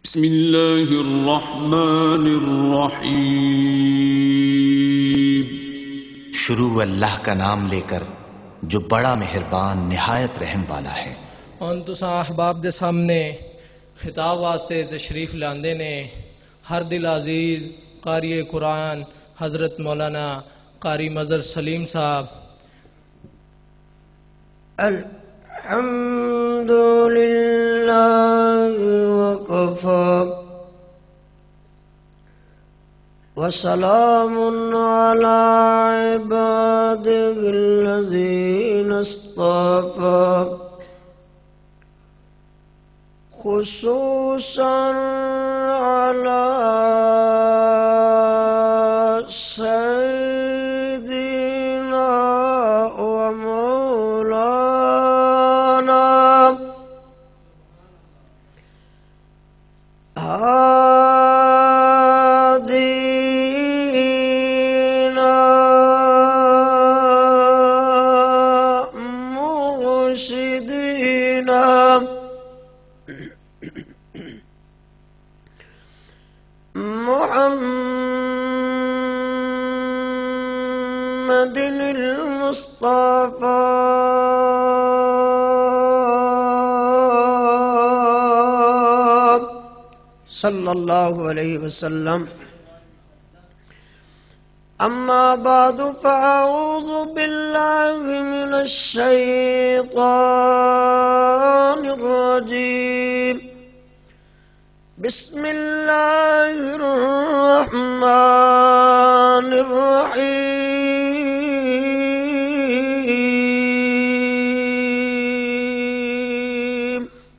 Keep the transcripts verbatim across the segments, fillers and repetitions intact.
بسم اللہ الرحمن الرحیم۔ شروع اللہ کا نام لے کر جو بڑا مہربان نہایت رحم والا ہے۔ ہن تساں احباب دے سامنے خطاب واسطے تشریف لاندے نے ہر دل عزیز قاری قرآن حضرت مولانا قاری مظہر سلیم صاحب۔ الحمد للہ وکفی وسلام علی عبادہ الذین اصطفی، خصوصا علی سیدنا و مولانا ہادینا مرشدینا محمد المصطفى صلی اللہ علیہ وسلم۔ اما بعد فاعوذ باللہ من الشیطان الرجیم، بسم اللہ الرحمن الرحیم۔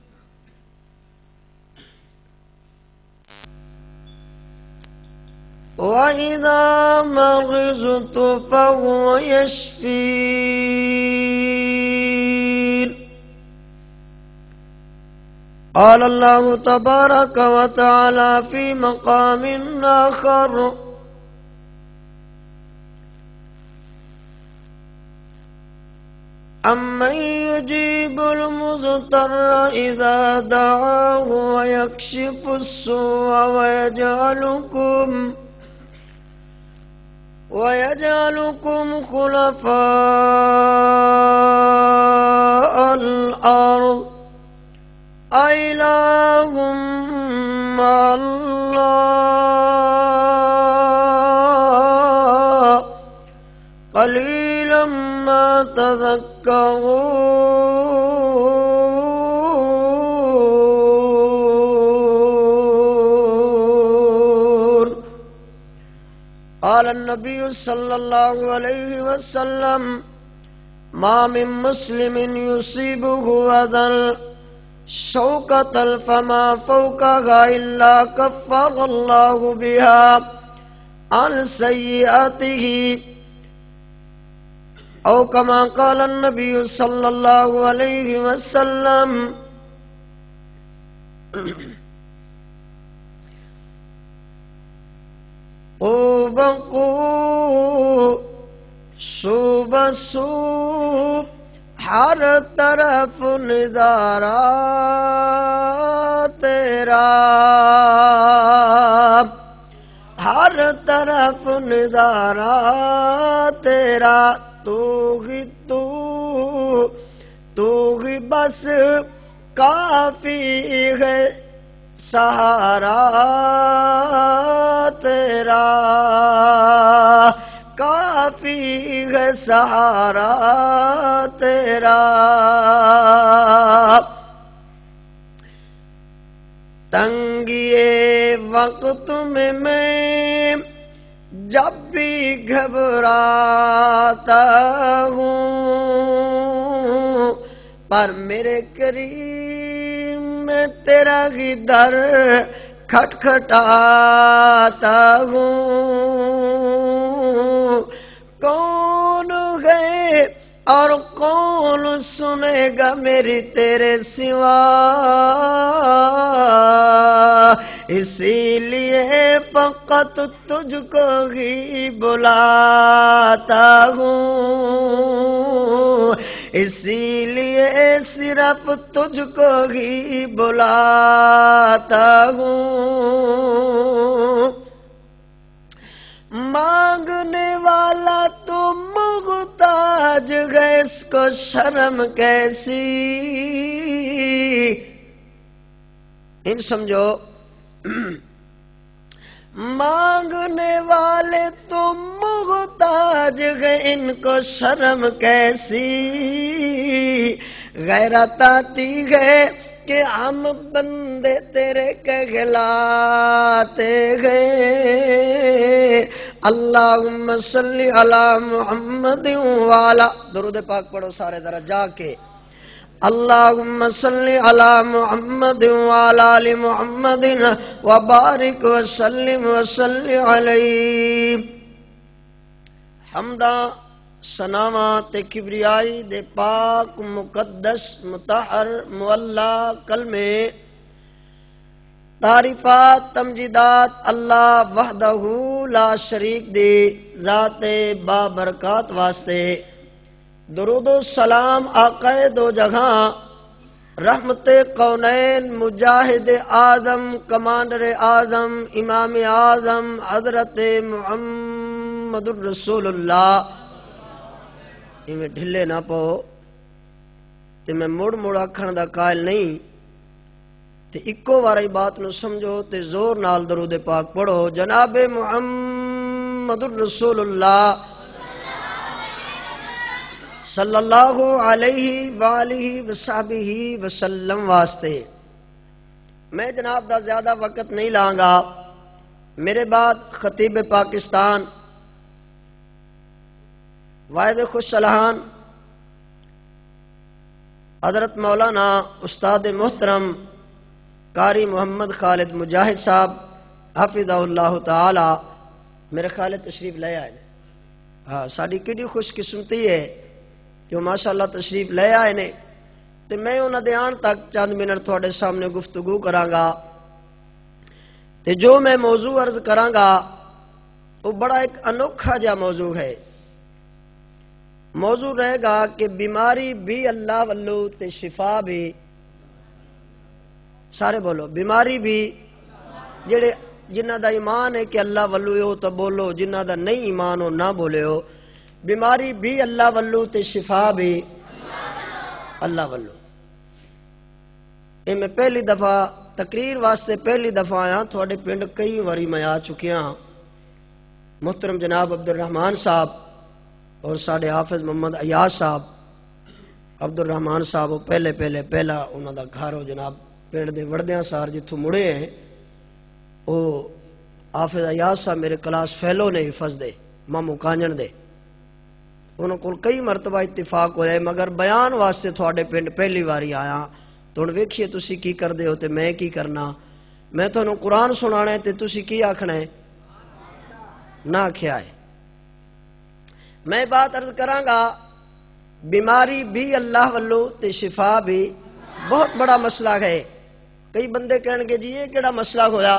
وَإِذَا مَرِضْتُ فَهُوَ يَشْفِينِ۔ قال الله تبارك وتعالى في مقام آخر: أَمَّن يُجِيبُ الْمُضْطَرَّ إِذَا دَعَاهُ وَيَكْشِفُ السُّوءَ وَيَجْعَلُكُمْ وَيَجْعَلُكُمْ خُلَفَاءَ الْأَرْضِ أَإِلَٰهٌ مَّعَ اللَّهِ قَلِيلًا مَّا تَذَكَّرُونَ۔ قال النبي صلى الله عليه وسلم: ما من مسلم يصيبه أذى شوكة فما فوقها إلا كفر الله بها عن سيئاته، أو كما قال النبي صلى الله عليه وسلم۔ قوبقو صوب صوب ہر طرف نظارہ تیرا، ہر طرف نظارہ تیرا، تو ہی تو تو ہی بس کافی ہے سہارا تیرا، کافی ہے سہارا تیرا۔ تنگیے وقت میں میں جب بھی گھبراتا ہوں، پر میرے کریم میں تیرا ہی در کھٹکھٹاتا ہوں۔ کون ہے اور کون سنے گا میری تیرے سوا، اسی لیے فقط تجھ کو ہی بلاتا ہوں، اسی لیے صرف تجھ کو ہی بلاتا ہوں۔ مانگنے والا تو محتاج ہے، اس کو شرم کیسی؟ ان سمجھو، مانگنے والے تو محتاج ہے، ان کو شرم کیسی؟ غیرت آتی ہے کہ ہم بندے تیرے کہلاتے ہیں۔ اللہم صلی علی محمد وعلا، درود پاک پڑھو سارے ذرا جا کے۔ اللہم صلی علی محمد وعلا آل محمد وبارک وسلم وصلی علیہ۔ حمدہ سناواں تے کبریائی دے پاک مقدس مطہر معلا کلمے، تعریفات تمجیدات اللہ وحدہ لا شریک دی ذات بابرکات واسطے، درود و سلام آقا دو جگہ، رحمت کونین، مجاہد اعظم، کمانڈر اعظم، امام اعظم حضرت محمد الرسول اللہ۔ میں ڈھلے نہ پو تے میں مڑ مڑ آکھن دا قائل نہیں، تے اکو واری بات نو سمجھو تے زور نال درود پاک پڑھو۔ جناب محمد الرسول اللہ صلی اللہ علیہ وآلہ وصحبہ وسلم واسطے میں جناب دا زیادہ وقت نہیں لانگا۔ میرے بعد خطیب پاکستان واحد خوش صلاحان حضرت مولانا استاد محترم قاری محمد خالد مجاہد صاحب حافظہ اللہ تعالی میرے خالد تشریف لے آئے۔ ہاں ساڑی کیڑی خوش قسمتی ہے جو ماشاءاللہ تشریف لے آئے نے، تے میں انہاں دے آن تک چند منٹ تھوڑے سامنے گفتگو کرانگا۔ تے جو میں موضوع عرض کرانگا وہ بڑا ایک انوکھا جا موضوع ہے۔ موضوع رہے گا کہ بیماری بھی اللہ والو تے شفا بھی، سارے بولو، بیماری بھی جڑے جنہ دا ایمان ہے کہ اللہ والو ہو تو بولو، جنہ دا نہیں ایمان ہو نہ بولے ہو۔ بیماری بھی اللہ والو تے شفا بھی اللہ والو۔ اے میں پہلی دفعہ تقریر واسطے پہلی دفعہ آیا، تھوڑے پنڈ کئی واری میں آ چکیا ہاں۔ محترم جناب عبد الرحمان صاحب اور ساڑھے حافظ محمد ایاز صاحب، عبد الرحمان صاحب وہ پہلے پہلے پہلا انہوں دا گھر ہو جناب پنڈ دے وردیاں سار جتھوں مڑے ہیں، وہ حافظ ایاز صاحب میرے کلاس فیلو نے حفظ دے مامو کانجن دے، انہوں کو کئی مرتبہ اتفاق ہوئے، مگر بیان واسطے تھوڑے پنڈ پہلی واری آیا تو انہوں ویکھئے تسی کی کر دے ہوتے میں کی کرنا، میں تو انہوں قرآن سنانا ہے تے تسی کی آکھنا ہے نہ کیا ہے۔ میں بات عرض کرانگا بیماری بھی اللہ والو تے شفا بھی بہت بڑا مسئلہ ہے۔ کئی بندے کہنے گے جی یہ کیڑا مسئلہ ہویا،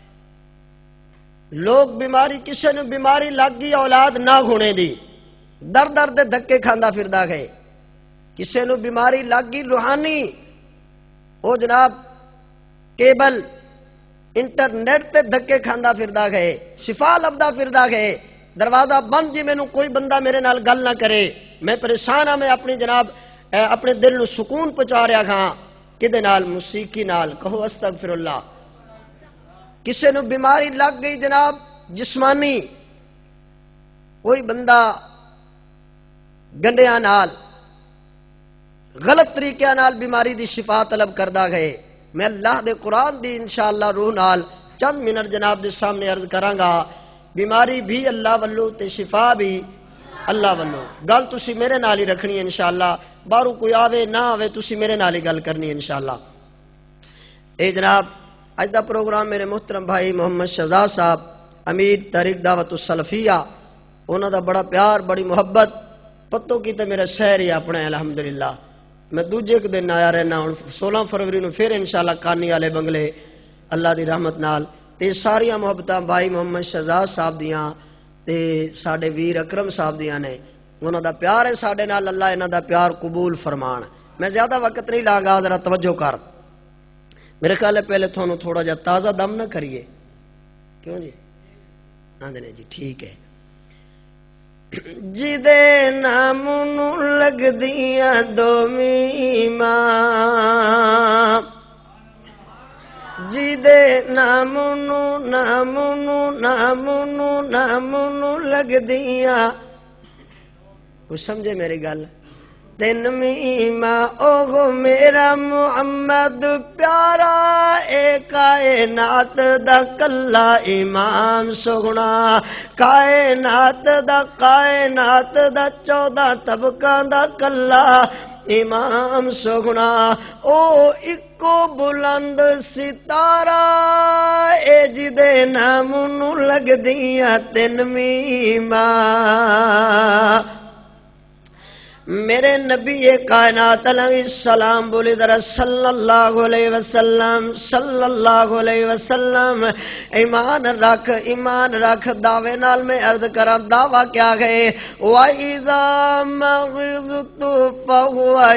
لوگ بیماری کسے نے بیماری لگ گئی اولاد نہ ہونے دی، در در دے دھکے کھاندا پھردا ہے، کسے نو بیماری لگ گئی روحانی، وہ جناب کیبل انٹرنیٹ تے دھکے کھاندا پھردا ہے، شفا لبدا پھردا ہے، دروازہ بند جی میں نو کوئی بندہ میرے نال گل نہ کرے، میں پریشان ہاں، میں اپنی جناب اپنے دل نو سکون پہنچا رہا ہاں، کدے نال موسیقی نال، کہو استغفر اللہ۔ کسے نو بیماری لگ گئی جناب جسمانی، کوئی بندہ گنڈیاں نال غلط طریقے نال بیماری دی شفا طلب کردہ گئے، میں اللہ دے قرآن دی انشاءاللہ روح نال چند منٹ جناب دے سامنے عرض کرانگا۔ بیماری بھی اللہ والو تے شفا بھی اللہ والو، گل تسی میرے نال ہی رکھنی ہے انشاءاللہ، بارو کوئی آوے نہ آوے تسی میرے نال ہی گل کرنی ہے انشاءاللہ۔ اے جناب اج دا پروگرام میرے محترم بھائی محمد شہزاد صاحب امیر تحریک دعوت السلفیہ، انہاں دا بڑا پیار بڑی محبت پتوں کی تے میرا شہر ہی اپنا ہے الحمدللہ۔ میں دوجے کے دن آیا رہنا ہوں، سولہ فروری نو پھر انشاءاللہ کانی والے بنگلے اللہ دی رحمت نال تے ساریاں محبتاں بھائی محمد شہزاد صاحب دیاں تے ساڈے ویر اکرم صاحب دیاں نے، انہاں دا پیار ہے ساڈے نال، اللہ انہاں دا پیار قبول فرمان۔ میں زیادہ وقت نہیں لاگا، ذرا توجہ کر، میرے خیال ہے پہلے تھانوں تھوڑا جا تازہ دم نہ کریے، کیوں جی؟ آندے نے جی ٹھیک ہے۔ جدے نام نو لگ دیاں دو میماں، جدے نام نو نام نو نام نو نام نو لگ دیاں، کچھ سمجھے میری گل؟ تین میماں اوہ میرا محمد پیارا، اے کائنات دا کلا امام سونا، کائنات دا کائنات دا چودہ طبقہ دا کلا امام سونا، او اکو بلند ستارہ، اے جدے نام نو لگ دیاں تین میماں۔ میرے نبی کائنات علیہ السلام بولی ذرا صلی اللہ علیہ وسلم، صلی اللہ علیہ وسلم، ایمان رکھ ایمان رکھ، دعوے نال میں عرض کرا، دعویٰ کیا گئے؟ وَإِذَا مَرِضْتُ فَهُوَ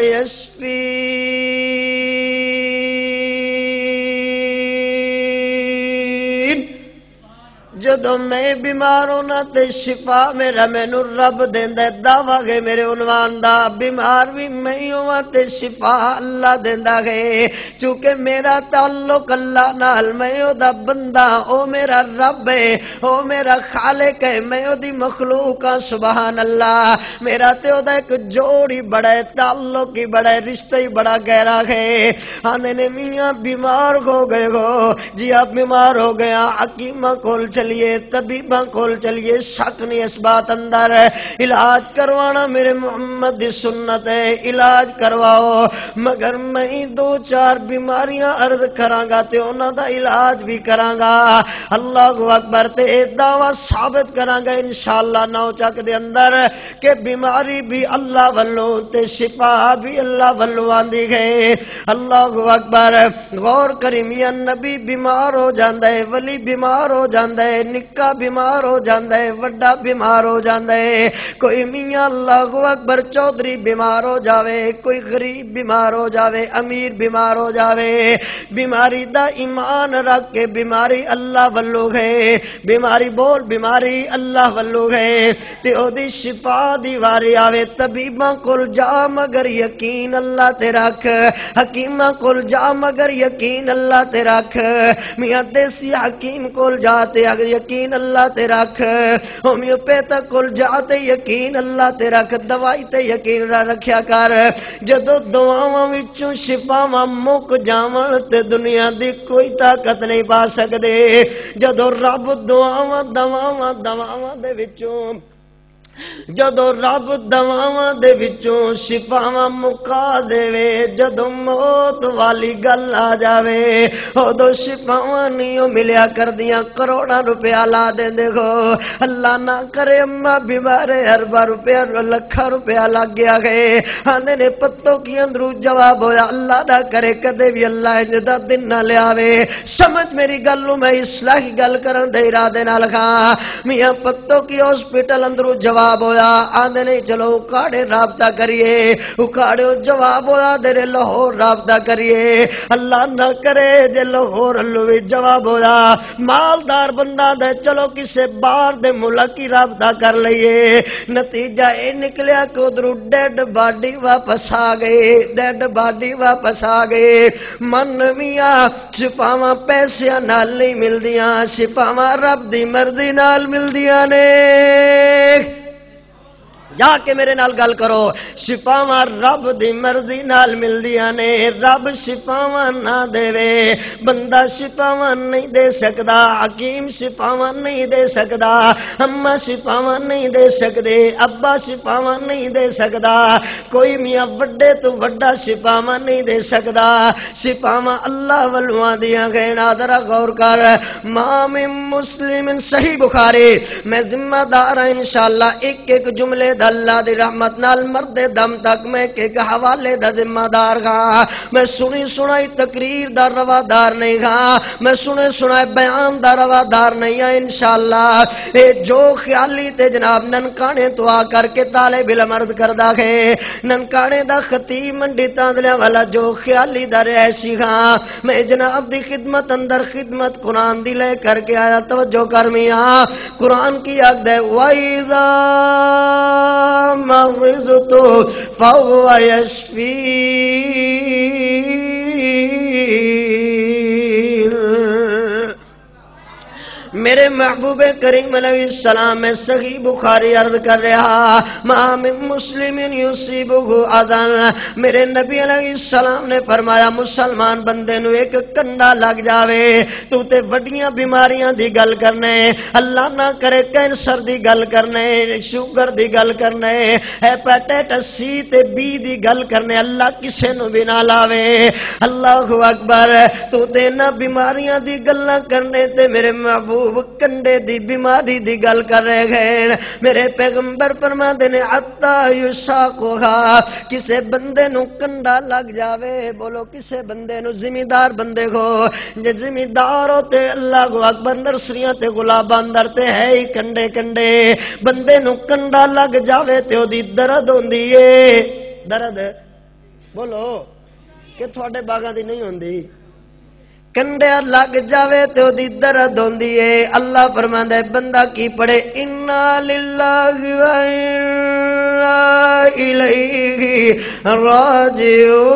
يَشْفِينِ، جدو میں بیمار ہونا تے شفا میرا مینو رب دیندا ہے، دعویٰ گئے میرے عنوان دا، بیمار بھی میں ہوا تے شفا اللہ دیندا گئے، چونکہ میرا تعلق اللہ نال، میں او دا بندہ، او میرا رب ہے، او میرا خالق ہے، میں او دی مخلوق ہاں، سبحان اللہ، میرا تے او دا ایک جوڑی بڑا ہے، تعلق ہی بڑا ہے، رشتہ ہی بڑا گہرا ہے۔ آنے نے میاں بیمار ہو گئے ہو جی، آپ بیمار ہو گیا، حکیمہ کول چلیے، طبیباں کول چلیے، شک نہیں اس بات اندر، علاج کروانا میرے محمد دی سنت ہے، علاج کرواؤ، مگر میں دو چار بیماریاں عرض کراں گا تے انہاں دا علاج بھی کراں گا، اللہ اکبر، تے دعویٰ ثابت کراں گا انشاءاللہ نو چک دے اندر کہ بیماری بھی اللہ والوں تے شفا بھی اللہ والوں آندی گئے، اللہ اکبر۔ غور کری، میاں نبی بیمار ہو جاندا ہے، ولی بیمار ہو جاندا ہے، نکا بیمار ہو جاندا ہے، وڈا بیمار ہو جاندا ہے، کوئی میاں اللہ اکبر چودھری بیمار ہو جاوے، کوئی غریب بیمار ہو جاوے، امیر بیمار ہو جاوے، بیماری دا ایمان رکھ کے بیماری اللہ والو ہے، بیماری بول بیماری اللہ والو ہے، تے او دی شفا دی واری آوے، طبیباں کول جا مگر یقین اللہ تے رکھ، حکیماں کول جا مگر یقین اللہ تے رکھ، میاں دیسی حکیم کول جاتے یقین اللہ تے رکھ، ہومیوپیتھ کول جاتے یقین اللہ تے رکھ، دوائی تے یقین رکھیا کر، جدو دعاواں وچوں شفاواں مک جاون تے دنیا دی کوئی طاقت نہیں پا سکدے، جدو رب دعاواں دواواں دواواں دے وچوں جدو رب دواواں دے وچوں شفاواں مکا دے وے، جدو موت والی گل آ جاوے، ادو شفاواں نہیں ملیا کردیاں، کروڑا روپیہ لا دیں دیکھو، اللہ نہ کرے اماں بیمارے اربا روپیہ لکھا روپیہ لگ گیا گئے، آندے نے پتوں کی اندرو جواب ہویا، اللہ نہ کرے کدے بھی اللہ انجدہ دن نہ لے آوے، سمجھ میری گلوں میں اصلاحی گل کرن دے ارادے نہ لکھا، میاں پتوں کی ہاسپٹل اندرو جواب ہویا، آندے نہیں چلو اکاڑے رابطہ کریے، اکاڑے جواب ہویا دے لاہور رابطہ کریے، اللہ نہ کرے جے لاہور اللوی جواب ہویا، مالدار بندہ دے چلو کسے بار دے ملک کی رابطہ کر لئیے، نتیجہ اے نکلیا کہ ادھرو ڈیڈ باڈی واپس آ گئے، ڈیڈ باڈی واپس آ گئے، من میاں شفاواں پیسیاں نال نہیں مل دیاں، شفاواں رب دی مرضی نال مل دیاں نے، جا کے میرے نال گل کرو، شفاواں رب دی مرضی نال مل دیاں نے، رب شفاواں نہ دے وے بندہ شفاواں نہیں دے سکدا، حکیم شفاواں نہیں دے سکدا، اماں شفاواں نہیں دے سکدے، ابا شفاواں نہیں دے سکدا، کوئی میاں وڈے تو وڈا شفاواں نہیں دے سکدا، شفاواں اللہ والوں دیاں گئے، ذرا غور کر، ما من مسلم صحیح بخاری، میں ذمہ دار ہوں انشاءاللہ ایک ایک جملے اللہ دی رحمت نال مرد دم تک میں ایک حوالے دا ذمہ دار ہاں میں سنی سنائی تقریر دا روادار نہیں ہاں میں سنے سنائے بیان دا روادار نہیں ہاں انشاءاللہ اے جو خیالی تے جناب ننکانے تو آ کر کے طالب علم عرض کردہ ہے ننکانے دا خطیب منڈی تاندلیاں والا جو خیالی دا رہشی ہاں میں جناب دی خدمت اندر خدمت قرآن دی لے کر کے آیا توجہ کر میاں قرآن کی آگ دے وَإِذَا مَرِضْتُ فَهُوَ يَشْفِينِ میرے محبوب کریم علیہ السلام میں صحیح بخاری عرض کر رہا ما من مسلم یصیبہ اذن میرے نبی علیہ السلام نے فرمایا مسلمان بندے نو ایک کنڈا لگ جاوے تو تے وڈیاں بیماریاں دی گل کرنے اللہ نہ کرے کینسر دی گل کرنے شوگر دی گل کرنے ہیپیٹائٹس سی تے بی دی گل کرنے اللہ کسے نو بھی نہ لاوے اللہ اکبر تو تے نہ بیماریاں دی گلاں کرنے تے میرے محبوب کنڈے دی بیماری دی گل کر رہے ہیں میرے پیغمبر فرماتے نے عطا یشاقھا کسے بندے نو کنڈا لگ جاوے بولو کسے بندے نو زمیندار بندے کو جے زمیندار ہوتے اللہ کو اکبر نرسریاں تے گلاب اندر تے ہے ہی کنڈے کنڈے بندے نو کنڈا لگ جاوے تے او دی درد ہوندی ہے درد بولو کہ تھوڑے باغاں دی نہیں ہوندی کنڈے لگ جاوے تو دی درد ہوندی ہے اللہ فرماندا ہے بندہ کی پڑھے انا للہ و انا الیہ راجعون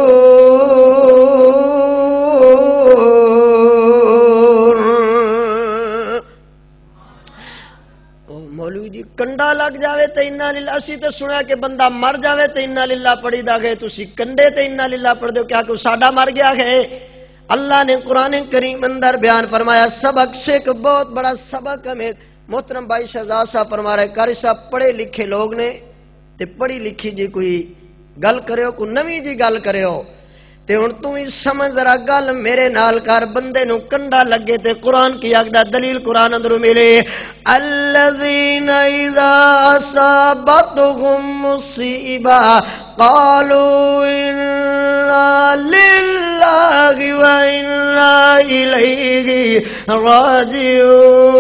مولوی جی کنڈا لگ جاوے تے انا للہ اسی تے سنیا کہ بندہ مر جاوے تے انا للہ پڑھی دا گئے تسی کنڈے تے انا للہ پڑھ دو کیا کہ ساڈا مر گیا ہے اللہ نے قرآن کریم اندر بیان فرمایا سبق سے ایک بہت بڑا سبق ہمیں محترم بھائی شہزاد صاحب فرما رہے کاری صاحب پڑھے لکھے لوگ نے تے پڑھی لکھی جی کوئی گل کرے ہو کوئی نوی جی گل کرے ہو تے ہن تو ہی سمجھ ذرا گل میرے نال کر بندے نو کنڈا لگے تے قرآن کی آگدہ دلیل قرآن اندر ملے الذین اذا اصابتهم مصیبہ قالوا انا للہ و انا الیہ راجعون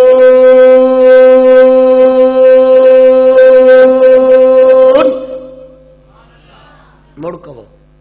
مڑ کہو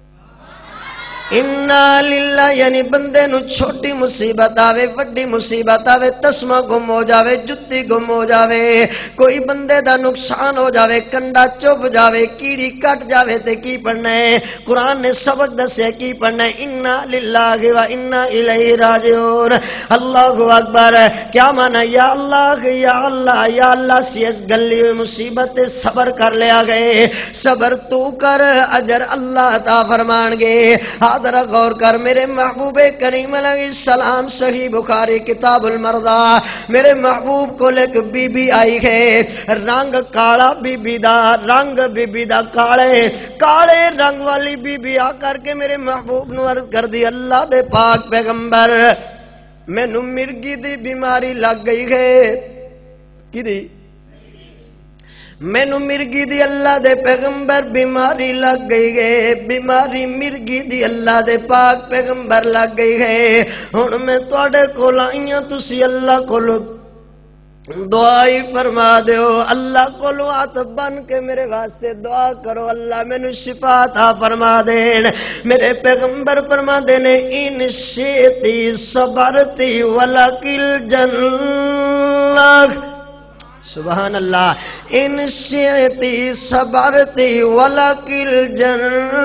انا للہ یعنی بندے نو چھوٹی مصیبت آوے وڈی مصیبت آوے تسمہ گم ہو جاوے جتی گم ہو جاوے کوئی بندے دا نقصان ہو جاوے کنڈا چوب جاوے کیڑی کٹ جاوے تے کی پڑھنا ہے قرآن نے سبق دسے کی پڑھنا ہے انا للہ و انا الیہ راجعون اللہ اکبر کیا مانا یا اللہ یا اللہ یا اللہ سی اس گلی میں مصیبت صبر کر لیا گئے صبر تو کر اجر اللہ عطا فرمان گے ذرا غور کر میرے محبوب کریم علیہ السلام صحیح بخاری کتاب المرضى میرے محبوب کو ایک بی بی آئی ہے رنگ کالا بی بی دا رنگ بی بی دا کالے کالے رنگ والی بی بی آ کر کے میرے محبوب نو عرض کر دی اللہ دے پاک پیغمبر میں نو مرگی دی بیماری لگ گئی ہے کی دی میں نو مرگی دی اللہ دے پیغمبر بیماری لگ گئی ہے بیماری مرگی دی اللہ دے پاک پیغمبر لگ گئی ہے ہن میں تواڈے کول آئیاں تسی اللہ کولو دعائی فرما دیو اللہ کولو ہاتھ بن کے میرے واسطے دعا کرو اللہ میں نو شفا عطا فرما دین میرے پیغمبر فرما دینے ان شیتی صبرتی ولکل جنہ سبحان اللہ ان شئتی صبرتی ولکل جنہ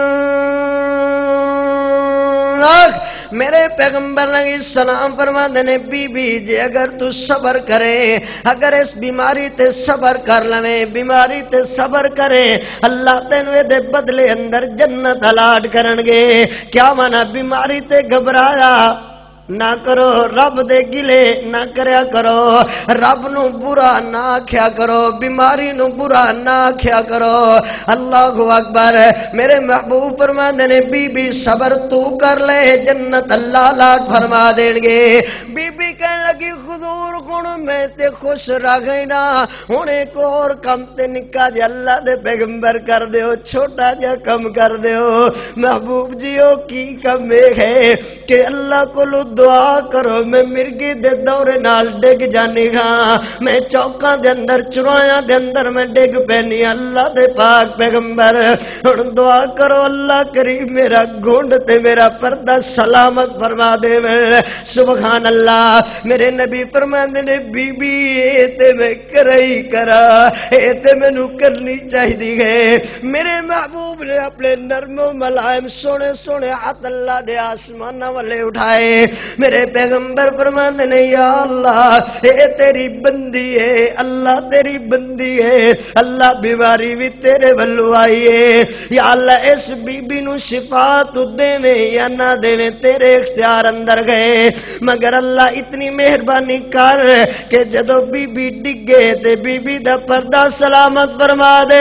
میرے پیغمبر علیہ السلام فرما دینے بی بی جے اگر تو صبر کرے اگر اس بیماری تے صبر کر لویں بیماری تے صبر کرے اللہ تینوے دے بدلے اندر جنت الاٹ کرنگے کیا مانا بیماری تے گھبرایا نہ کرو رب دے گلے نہ کریا کرو رب نو برا نہ کھیا کرو بیماری نو برا نہ کھیا کرو اللہ اکبر میرے محبوب فرما دینے بی بی صبر تو کر لے جنت اللہ لاٹ فرما دیں گے بی بی بی کہنے لگی حضور ہن میں تے خوش رہ گئی نا ہن ایک اور کم تے نکا جے اللہ دے پیغمبر کر دیو چھوٹا جا کم کر دیو محبوب جی او کی کم ہے کہ اللہ کو دعا کرو میں مرگی دے دورے نال ڈگ جانی ہاں میں چوکاں دے اندر چرایاں دے اندر میں ڈگ پینی اللہ دے پاک پیغمبر ہن دعا کرو اللہ کریم میرا گھونڈ تے میرا پردہ سلامت فرما دے میں سبحان اللہ میرے نبی فرماندے نے بی بی اے تے میں کرائی کرا اے تے میں نو کرنی چاہیے ہے میرے محبوب نے اپنے نرم و ملائم سونے سونے ہاتھ اللہ دے آسمان والے اٹھائے میرے پیغمبر فرماندے نے یا اللہ اے تیری بندی ہے اللہ تیری بندی ہے اللہ بیماری بھی تیرے ولو آئی ہے یا اللہ اس بی بی نو شفا تو دے میں یا نہ دے میں تیرے اختیار اندر گئے مگر اللہ اتنی مہربانی کر کہ جدو بی بی ڈگے تے بی بی دا پردہ سلامت فرما دے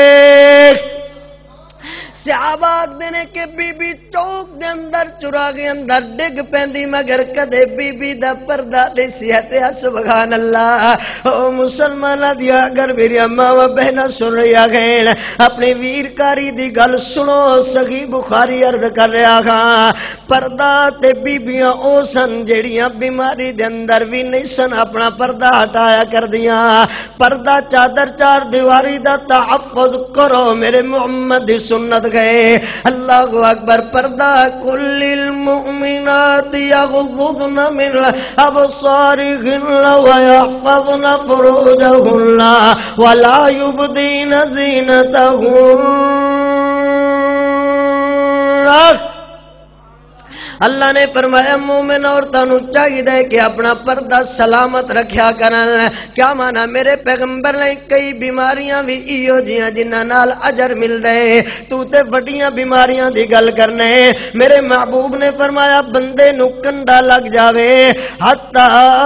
صحابہ دینے کہ بی بی چوک دے اندر چراغی اندر ڈگ پیندی مگر کدے بی بی دا پردہ دیسی ہٹیا سبحان اللہ او مسلمانہ دیا اگر میری اماں و بہنہ سن رہا گئے اپنی ویرکاری دی گل سنو صحیح بخاری عرض کر رہا گا پردہ تے بی بیاں او سن جڑیاں بیماری دے اندر بھی نہیں سن اپنا پردہ ہٹایا کر دیا پردہ چادر چار دیواری دا تحفظ کرو میرے محمد دی سنت گئے اللہ اکبر پردہ کل المؤمنات یغضضن من ابصارهن ويحفظن فروجهن ولا يبدين زينتهن اللہ نے فرمایا مومن عورتوں چاہیے دے کہ اپنا پردہ سلامت رکھیا کرن کیا مانا میرے پیغمبر نے کئی بیماریاں بھی ایو جیاں جنہ نال اجر مل دے تو تے بڑیاں بیماریاں دی گل کرنے میرے محبوب نے فرمایا بندے نو کنڈا لگ جاوے حتی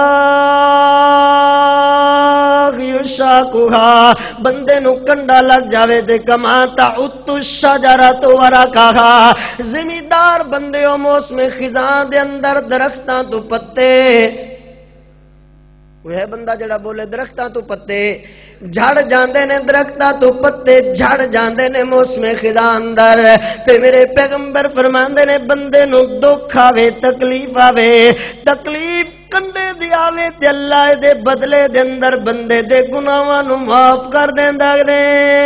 یشاکوہا بندے نو کنڈا لگ جاوے دے کما تعت الشجرۃ ورقھا زمیندار بندے او موسم خزاں دے اندر درختاں تو پتے وہ ہے بندہ جڑا بولے درختاں تو پتے جھڑ جاندے نے درختاں تو پتے جھڑ جاندے نے موسم خزاں اندر تے میرے پیغمبر فرماندے نے بندے نو دکھ آوے تکلیف آوے تکلیف کنڈے دی آوے تے اللہ دے بدلے دے اندر بندے دے گناہاں نو معاف کر دیندا نے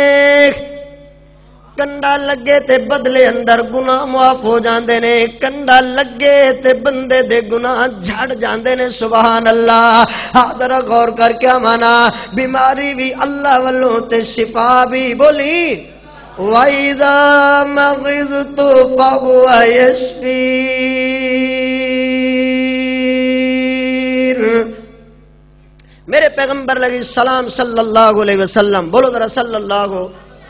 کنڈا لگے تے بدلے اندر گناہ معاف ہو جاندے نے کنڈا لگے تے بندے دے گناہ جھڑ جاندے نے سبحان اللہ حاضر غور کر کیا مانا بیماری بھی اللہ والوں تے شفا بھی بولی وَإِذَا مَرِضْتُ فَهُوَ يَشْفِينِ میرے پیغمبر لگی سلام صلی اللہ علیہ وسلم بولو ذرا صلی اللہ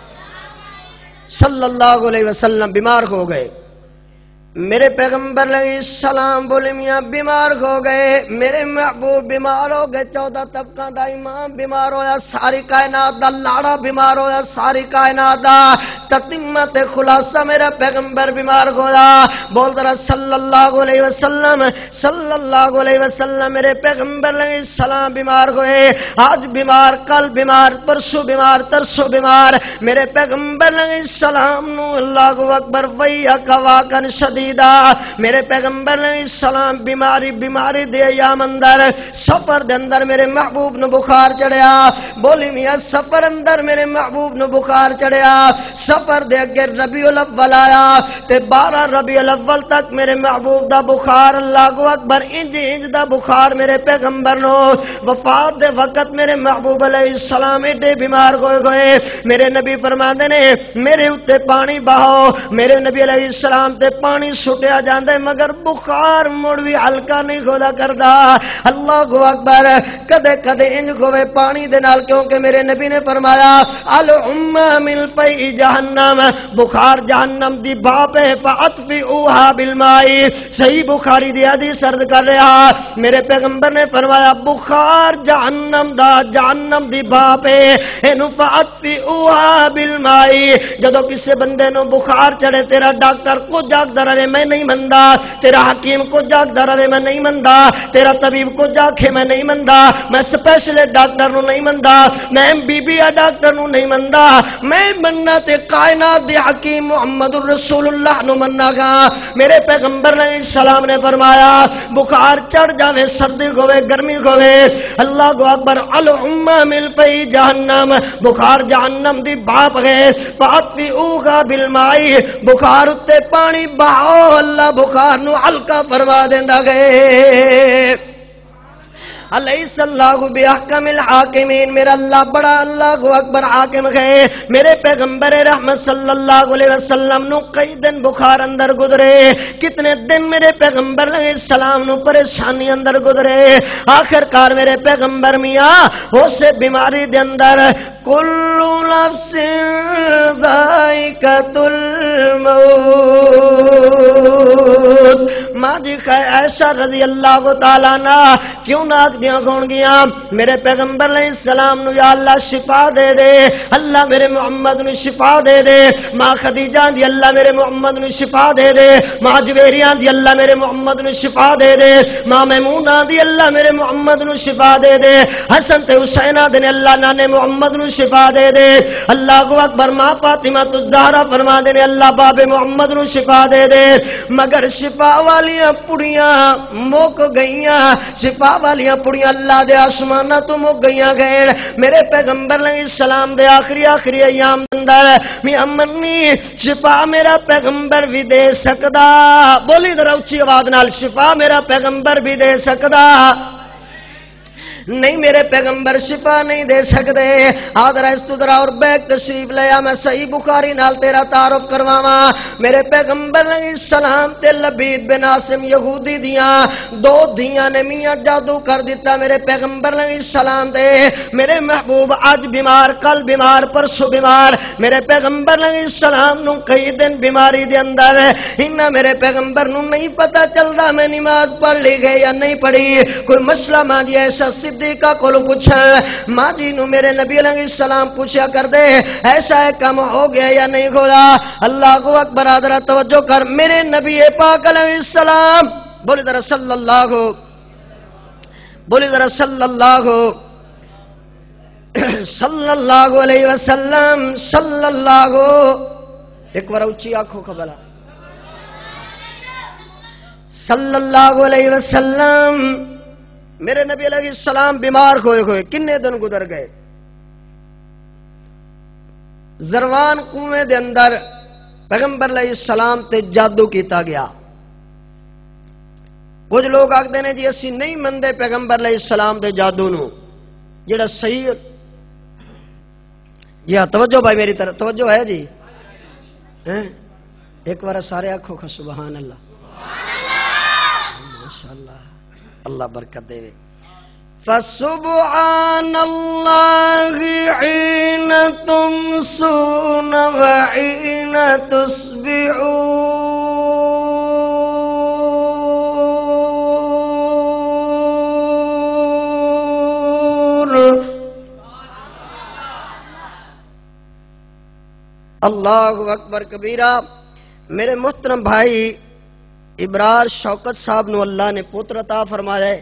صلی اللہ علیہ وسلم بیمار ہو گئے میرے پیغمبر علیہ السلام بولے میاں بیمار ہو گئے میرے محبوب بیمار ہو گئے چودہ طبقہ دا امام بیمار ہویا ساری کائنات دا لاڑا بیمار ہویا ساری کائنات دا تتمت خلاصہ میرا پیغمبر بیمار ہویا بول درہ صلی اللہ علیہ وسلم صلی اللہ علیہ وسلم میرے پیغمبر علیہ السلام بیمار ہوئے آج بیمار کل بیمار پرسو بیمار ترسو بیمار میرے پیغمبر علیہ السلام نو اللہ اکبر ویّک واکن شدید میرے پیغمبر علیہ السلام بیماری بیماری دے ایام اندر سفر دے اندر میرے محبوب نو بخار چڑھیا بولی میاں سفر اندر میرے محبوب نو بخار چڑھیا سفر دے اگے ربیع الاول آیا تے بارہ ربیع الاول تک میرے محبوب دا بخار اللہ اکبر انج انج دا بخار میرے پیغمبر نو وفات دے وقت میرے محبوب علیہ السلام ایڈے بیمار ہوئے گئے میرے نبی فرماندے نے میرے اتے پانی بہاؤ میرے نبی علیہ السلام تے پانی سٹیا جاندے مگر بخار مڑ بھی ہلکا نہیں کھودا کردا اللہ اکبر کدے کدے انج کھوے پانی دے نال کیونکہ میرے نبی نے فرمایا العم من فی جہنم بخار جہنم دی بھاپ ہے فاطفئوها بالماء صحیح بخاری دی حدیث عرض کر رہا میرے پیغمبر نے فرمایا بخار جہنم دا جہنم دی بھاپ ہے اینو فاطفئوها بالماء جدو کسے بندے نو بخار چڑھے تیرا ڈاکٹر کو جاگ در رہے میں نہیں مندا، تیرا حکیم کو جاگدا رہے میں نہیں مندا، تیرا طبیب کو جاکھے میں نہیں مندا، میں سپیشلسٹ ڈاکٹر نو نہیں مندا، میں ایم بی بی آ ڈاکٹر نو نہیں مندا، میں مننا تے کائنات دے حکیم محمد الرسول اللہ نو مننا گا۔ میرے پیغمبر علیہ السلام نے فرمایا بخار چڑھ جاوے، سردی ہوے، گرمی ہوے، اللہ کو اکبر، العمہ مل پئی جہنم، بخار جہنم دی باپ گئے، فاطفئوها بالمائی، بخار اتے پانی بہاؤ، اللہ بخار نو ہلکا فرما دیندا گئے۔ علیہ اللہ بِأَحْكَمِ الْحَاكِمِينَ، میرا اللہ بڑا اللہ کو اکبر حاکم ہے۔ میرے پیغمبر رحمت صلی اللہ علیہ وسلم نو کئی دن بخار اندر گزرے، کتنے دن میرے پیغمبر علیہ السلام نو پریشانی اندر گزرے، آخر کار میرے پیغمبر میاں اسے بیماری دے اندر کلُّ نفس ذائقۃ الموت، ماں جی عائشہ رضی اللہ تعالیٰ عنہ کیوں نہ دیاں کون گیا میرے پیغمبر علیہ السلام نو، یا اللہ شفا دے دے، اللہ میرے محمد نو شفا دے دے، ماں خدیجہ دی اللہ میرے محمد نو شفا دے دے، ماں جویریہ دی اللہ میرے محمد نو شفا دے دے، ماں میمونہ دی اللہ میرے محمد نو شفا دے دے، حسن تے حسینہ دن اللہ نانے محمد نو شفا دے دے، اللہ کو اکبر، ماں فاطمہ الزہرا فرما دے اللہ باب محمد نو شفا دے دے، مگر شفا والیاں پڑیاں موک گئیاں، شفا والیاں پڑیاں اللہ دے آسمانہ تو مک گئیاں گئے۔ میرے پیغمبر علیہ السلام دے آخری آخری ایام اندر میاں منی شفا میرا پیغمبر بھی دے سکدا، بولی ذرا اچھی آواز نال، شفا میرا پیغمبر بھی دے سکدا نہیں، میرے پیغمبر شفا نہیں دے سکتے۔ آدھرہ استدرہ اور بیک تشریف لیا، میں صحیح بخاری نال تیرا تعارف کرواواں۔ میرے پیغمبر علیہ السلام تے لبید بن عاصم یہودی دیاں دو دھیاں نے میاں جادو کر دیتا میرے پیغمبر علیہ السلام دے، میرے محبوب آج بیمار، کل بیمار، پرسو بیمار، میرے پیغمبر علیہ السلام نو کئی دن بیماری دے اندر، انہاں میرے پیغمبر نو نہیں پتا چلدا میں نماز پڑھ لی گئے یا نہیں پڑھی، کوئی مسئلہ ماں جی ایسا صدیقہ کولو پوچھا، ماں جی نو میرے نبی علیہ السلام پوچھا کر دے ایسا ہے کم ہو گیا یا نہیں ہوگا۔ اللہ کو اکبر، آدھرہ توجہ کر، میرے نبی پاک علیہ السلام، بولی ذرا صلی اللہ بولی ذرا صلی اللہ صلی اللہ علیہ وسلم، صلی اللہ، ایک بار اچھی آنکھوں کا بلا، صلی اللہ علیہ وسلم، میرے نبی علیہ السلام بیمار ہوئے ہوئے کنے دن گزر گئے، زروان کنویں دے اندر پیغمبر علیہ السلام تے جادو کیتا گیا۔ کچھ لوگ آکھدے نے جی اسی نہیں مندے پیغمبر علیہ السلام دے جادو نو، جڑا صحیح، یا توجہ بھائی میری طرف توجہ ہے جی، ایک بار سارے آنکھوں کا سبحان اللہ، ماشاءاللہ، اللہ برکت دے۔ فَسُبْحَانَ اللَّهِ حِينَ تُمْسُونَ وَحِينَ تُصْبِحُونَ۔ اللہ اکبر کبیرہ۔ میرے محترم بھائی ابرار شوکت صاحب نو اللہ نے پتر عطا فرمایا ہے،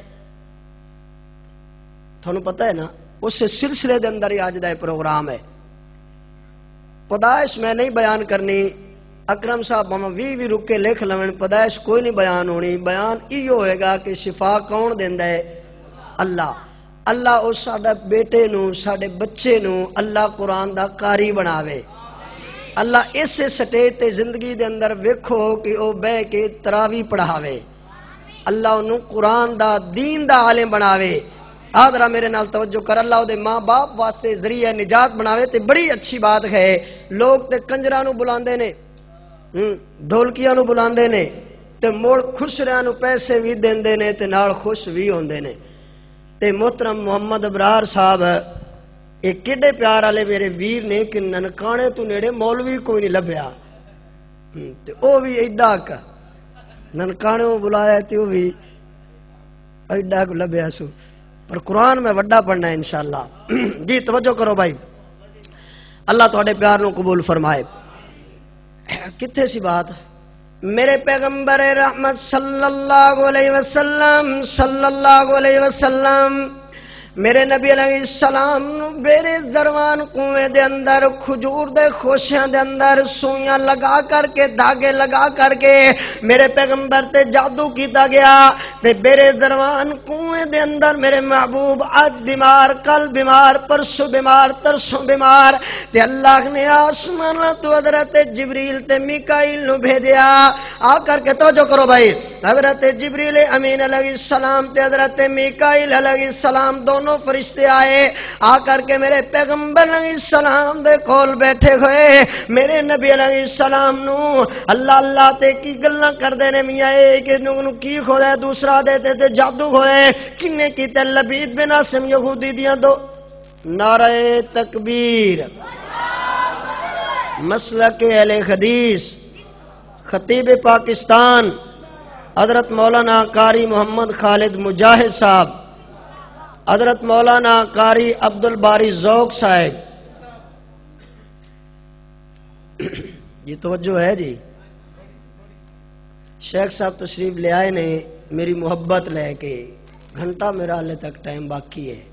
تھانوں پتہ ہے نا، اس سلسلے دے اندر ہی آج دا پروگرام ہے۔ پیدائش میں نہیں بیان کرنی، اکرم صاحب ہم وی وی رک کے لکھ لون، پیدائش کوئی نہیں بیان ہونی، بیان یہ ہوئے گا کہ شفا کون دیندا ہے؟ اللہ۔ اللہ اس ساڈے بیٹے نو، ساڈے بچے نو اللہ قرآن دا قاری بناوے۔ اللہ اس سٹیج تے زندگی دے اندر ویکھو کہ او بہ کے تراوی پڑھاوے، اللہ انہوں قرآن دا دین دا عالم بناوے۔ آدھرہ میرے نال توجہ کر، اللہ دے ماں باپ واسطے ذریعہ نجات بناوے تے بڑی اچھی بات ہے۔ لوگ تے کنجرانو بلاندے نے، ڈھولکیاں بلاندے نے تے موڑ خسریاں نو پیسے بھی دیندے نے تے نال خوش بھی ہوندے نے۔ تے محترم محمد ابرار صاحب ایک کڈے پیار والے میرے ویر نے کہ ننکانے تو نیڑے مولوی کوئی نہیں لبھیا، تے او بھی ایڈا کا ننکانے کو بلایا تے او بھی ایڈا کو لبھیا سو، پر قرآن میں وڈا پڑھنا ہے انشاءاللہ۔ جی توجہ کرو بھائی، اللہ تواڈے پیار نو قبول فرمائے۔ کتھے سی بات؟ میرے پیغمبر رحمت صلی اللہ علیہ وسلم صلی اللہ علیہ وسلم میرے نبی علیہ السلام نو میرے زروان کنویں دے اندر کھجور دے خوشیاں دے اندر سوئیاں لگا کر کے دھاگے لگا کر کے میرے پیغمبر تے جادو کیتا گیا تے میرے زروان کنویں دے اندر میرے محبوب آج بیمار کل بیمار پرسوں بیمار ترسوں بیمار تے اللہ نے آسمان تو حضرت جبریل تے میکائیل نو بھیجیا آ کر کے توجہ کرو بھائی حضرت جبریل امین علیہ السلام تے حضرت میکائیل علیہ السلام دونوں فرشتے آئے آ کر کے میرے پیغمبر علیہ السلام دے کول بیٹھے ہوئے میرے نبی علیہ السلام نو اللہ اللہ تے کی گلاں کر دینے میاں اے کہ نو کی کھودا دوسرا دیتے تے جادو ہوئے کنے کیتے لبید بن عاصم یہودی دیاں دو نعرہ تکبیر مسلک اہل حدیث خطیب پاکستان حضرت مولانا قاری محمد خالد مجاہد صاحب حضرت مولانا قاری عبد الباری ذوق صاحب یہ توجہ ہے جی شیخ صاحب تشریف لے آئے نے میری محبت لے کے گھنٹہ میرا حالے تک ٹائم باقی ہے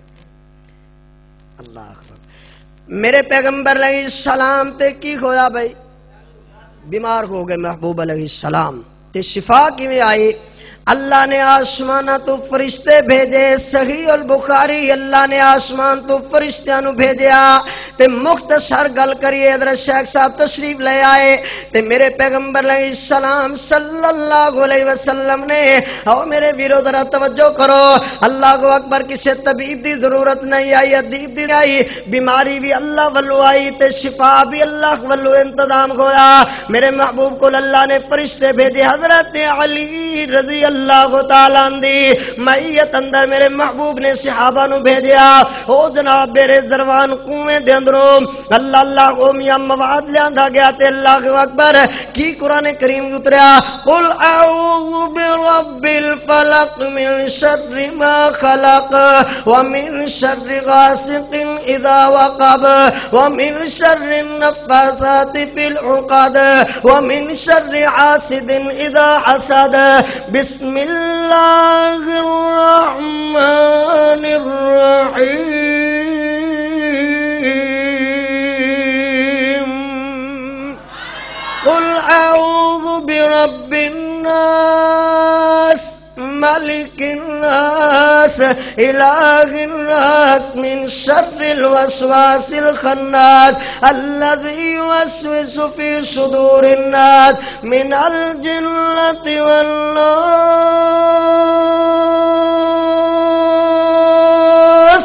اللہ اکبر میرے پیغمبر علیہ السلام تے کی ہویا بھائی بیمار ہو گئے محبوب علیہ السلام تے شفا کی میں آئی اللہ نے آسمانہ تو فرشتے بھیجے صحیح البخاری اللہ نے آسمان تو فرشتیاں نو بھیجیا تے مختصر گل کریے حضرت شیخ صاحب تشریف لے آئے تے میرے پیغمبر علیہ السلام صلی اللہ علیہ وسلم نے او میرے ویرو ذرا توجہ کرو اللہ اکبر کسی طبیب دی ضرورت نہیں آئی ادیب دی آئی بیماری بھی اللہ والو آئی تے شفا بھی اللہ والو انتظام ہویا میرے محبوب کو اللہ نے فرشتے بھیجے حضرت علی رضی اللہ اللہ تعالیٰ دی معیت اندر میرے محبوب نے صحابہ نو بھیجیا او جناب میرے زروان کنویں دے اندروں اللہ اللہ کو میاں مواد لیاندہ گیا تے اللہ اکبر کی قرآن کریم اتریا قل اعوذ برب الفلق من شر ما خلق ومن شر غاسق اذا وقب ومن شر النفاثات في العقد ومن شر حاسد اذا حسد بسم بسم اللہ الرحمن الرحیم قل اعوذ برب الناس ملک الناس الہ الناس من شر الوسواس الخناس الذي يوسوس في صدور الناس من الجنة والناس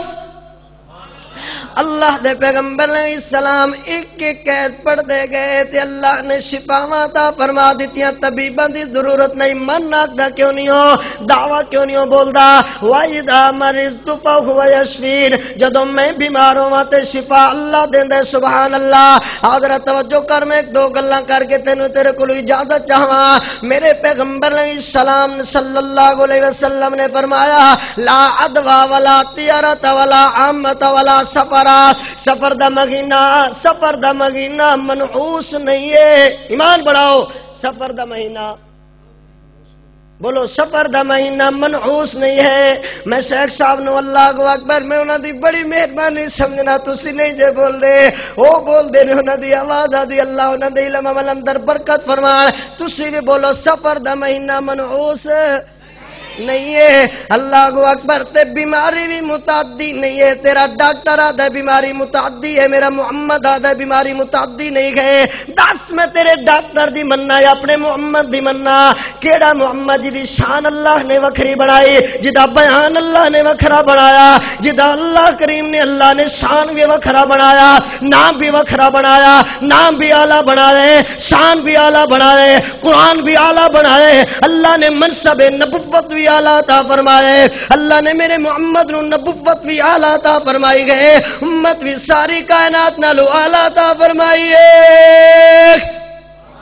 اللہ دے پیغمبر علیہ السلام ایک ایک قید پڑھ دے گئے تے اللہ نے شفاواں عطا فرما دتیاں طبیباں دی ضرورت نہیں من ناکدا کیوں نہیں ہو دعویٰ کیوں نہیں ہو بولدا وَإِذَا مَرِضْتُ فَهُوَ يَشْفِينِ جدوں میں بیمار ہواں تے شفا اللہ دیندا ہے سبحان اللہ حضرت توجہ کر میں ایک دو گلاں کر کے تینوں تیرے کول اجازت چاہواں میرے پیغمبر علیہ السلام صلی اللہ علیہ وسلم نے فرمایا لا عدوى ولا طیرۃ ولا عامۃ ولا سفر سفر دا مہینہ سفر دا مہینہ منحوس نہیں ہے ایمان بڑھاؤ سفر دا مہینہ بولو سفر دا مہینہ منحوس نہیں ہے میں شیخ صاحب نو اللہ اکبر میں انہاں دی بڑی مہربانی سمجھنا تسی نہیں جے بول دے او بول دے نے انہاں دی آواز دی اللہ انہاں دے علم عمل اندر برکت فرمائے تسی بھی بولو سفر دا مہینہ منحوس نہیں ہے اللہ اکبر تے بیماری بھی متعدی نہیں ہے تیرا ڈاکٹر آدھا بیماری متعدی ہے میرا محمد آدھا بیماری متعدی نہیں ہے دس میں تیرے ڈاکٹر دی مننا یا اپنے محمد دی مننا کیڑا محمد جی دی شان اللہ نے وکھری بنائی جدا بیان اللہ نے وکھرا بنایا جدا اللہ کریم نے اللہ نے شان بھی وکھرا بنایا نام بھی وکھرا بنایا نام بھی اعلیٰ بنائے شان بھی اعلیٰ بنائے قرآن بھی اعلیٰ بنائے اللہ نے منصب نبوت بھی اعلیٰ عطا فرمائے اللہ نے میرے محمد نو نبوت بھی اعلیٰ عطا فرمائی گئے امت بھی ساری کائنات نالو اعلیٰ عطا فرمائی ہے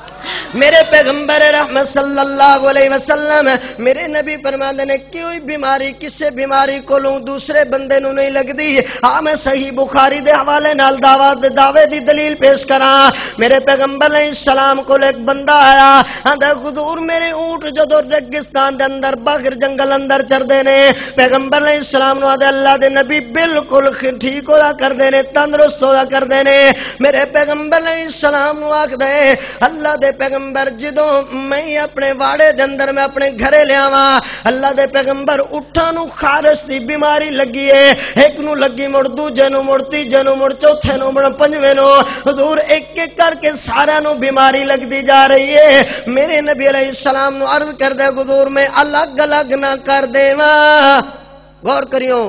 میرے پیغمبر رحمت صلی اللہ علیہ وسلم میرے نبی فرماندے نے کوئی بیماری کسے بیماری کو لوں دوسرے بندے نو نہیں لگ دی. ہاں میں صحیح بخاری دے حوالے نال دعوت دعوے دی دلیل پیش کراں. میرے پیغمبر علیہ السلام کو ایک بندہ آیا آندا حضور میرے اونٹ جدو ریگستان دے اندر باہر جنگل اندر چردے نے پیغمبر علیہ السلام نو آدھے اللہ دے نبی بالکل ٹھیک ہوا کر دے نے تندرست ہوا کر دے نے. میرے پیغمبر علیہ السلام نو آکھ دے اللہ دے پیغمبر جدوں میں اپنے واڑے دے اندر میں اپنے گھرے لے آواں اللہ دے پیغمبر اٹھاں نو خارش دی بیماری لگی ہے ایک نو لگی مڑ دوجے نو مڑ تیجے نو مڑ چوتھے نو مڑ پنجویں نو حضور ایک ایک کر کے سارا نو بیماری لگ دی جا رہی ہے. میرے نبی علیہ السلام نو عرض کر دے حضور میں الگ الگ نہ کر دیواں. غور کریو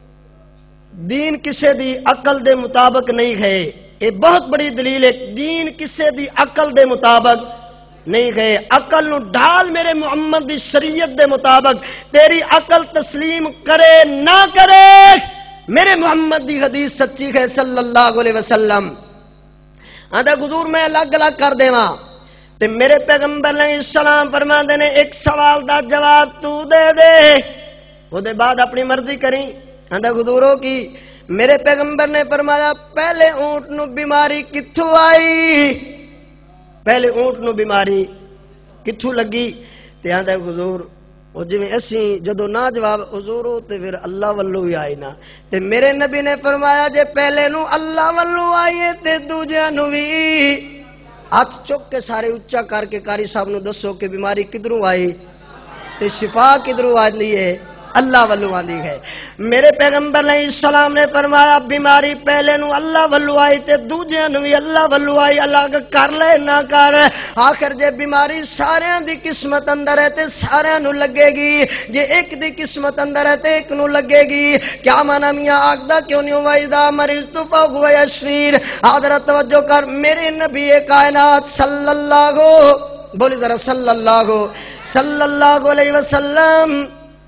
دین کسے دی عقل دے مطابق نہیں ہے یہ بہت بڑی دلیل ہے. دین کسے دی عقل دے مطابق نہیں گئے عقل نو ڈال میرے محمد دی شریعت دے مطابق تیری عقل تسلیم کرے نہ کرے میرے محمد دی حدیث سچی ہے صلی اللہ علیہ وسلم. آدھا حضور میں الگ الگ کر دیواں تے میرے پیغمبر علیہ السلام فرماندے نے ایک سوال دا جواب تو دے دے وہ دے بعد اپنی مرضی کریں. آدھا حضوروں کی میرے پیغمبر نے فرمایا پہلے اونٹ نو بیماری کتھوں آئی پہلے اونٹ نو بیماری کتھوں لگی تے آندا حضور او جویں اسی جدوں نہ جواب حضور تے پھر اللہ والو ہی آئی نا تے میرے نبی نے فرمایا جے پہلے نو اللہ والو آئیے تے دوجیاں نو وی ہاتھ چک کے سارے اچا کر کے قاری صاحب نو دسو کہ بیماری کدھروں آئی تے شفا کدھروں آندی ہے اللہ والو آندی ہے. میرے پیغمبر علیہ السلام نے فرمایا بیماری پہلے نو اللہ والو آئی تے دوجے نو بھی اللہ والو آئی الگ کر لے نہ کر آخر جے بیماری سارے دی قسمت اندر ہے تے سارے نو لگے گی جے ایک دی قسمت اندر ہے تے ایک نو لگے گی. کیا مانا میاں آگدہ کیوں نہیں وائدہ مریض تو فوق یشفیر. حضرت توجہ کر میرے نبی کائنات صلی اللہ بولی ذرا صلی اللہ صلی اللہ علیہ وسلم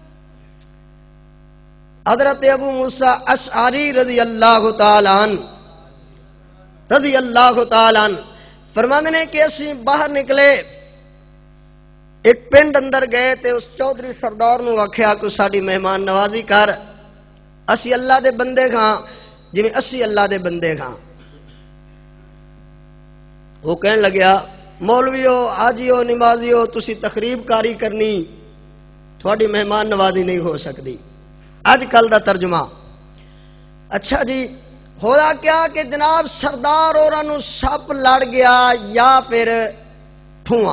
حضرت ابو موسیٰ اشعری رضی اللہ تعالیٰ عنہ رضی اللہ تعالیٰ عنہ فرماندے نے کہ اسی باہر نکلے ایک پنڈ اندر گئے تے اس چودھری سردار نو آکھیا کہ ساڈی مہمان نوازی کر اسی اللہ دے بندے کھاں جویں اسی اللہ دے بندے کھاں. وہ کہن لگیا مولویو حاجیو نمازیو تسی تقریب کاری کرنی تھوڑی مہمان نوازی نہیں ہو سکتی. آج کل دا ترجمہ اچھا جی ہویا کیا کہ جناب سردار اورانو سپ لڑ گیا یا پھر ٹھواں